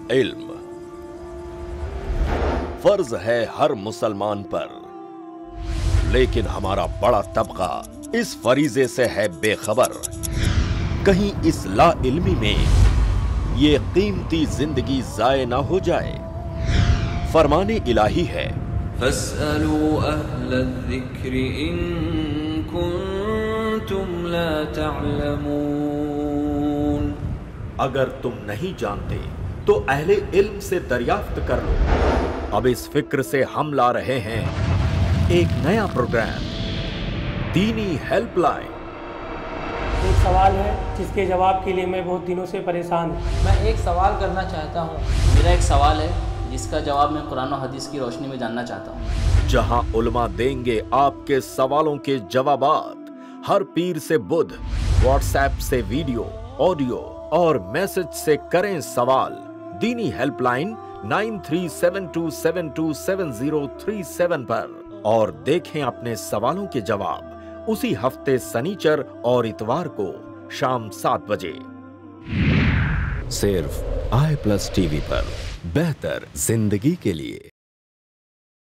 इल्म फर्ज है हर मुसलमान पर, लेकिन हमारा बड़ा तबका इस फरीजे से है बेखबर। कहीं इस ला इल्मी में ये कीमती जिंदगी जाये ना हो जाए। फरमाने इलाही है, फस्अलू अहल ज़िक्र इन कुंतुम ला तअलमून। अगर तुम नहीं जानते तो अहले इल्म से दरियाफ्त कर लो। अब इस फिक्र से हम ला रहे हैं एक नया प्रोग्राम, दीनी हेल्पलाइन। एक सवाल है जिसके जवाब के लिए मैं बहुत दिनों से परेशान हूँ। मैं एक सवाल करना चाहता हूँ। मेरा एक सवाल है जिसका जवाब मैं कुरान और हदीस की रोशनी में जानना चाहता हूँ। जहां उलमा देंगे आपके सवालों के जवाबात। हर पीर से बुध व्हाट्सएप से वीडियो, ऑडियो और मैसेज से करें सवाल। दीनी हेल्पलाइन 9372727037 पर और देखें अपने सवालों के जवाब उसी हफ्ते सनीचर और इतवार को शाम 7 बजे सिर्फ i+ टीवी पर। बेहतर जिंदगी के लिए।